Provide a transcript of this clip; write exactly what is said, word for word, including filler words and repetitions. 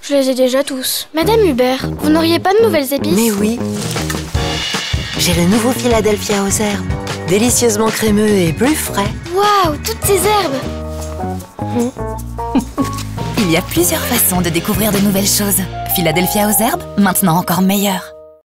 Je les ai déjà tous. Madame Hubert, vous n'auriez pas de nouvelles épices? Mais oui. J'ai le nouveau Philadelphia aux herbes. Délicieusement crémeux et plus frais. Waouh, toutes ces herbes! Il y a plusieurs façons de découvrir de nouvelles choses. Philadelphia aux herbes, maintenant encore meilleur.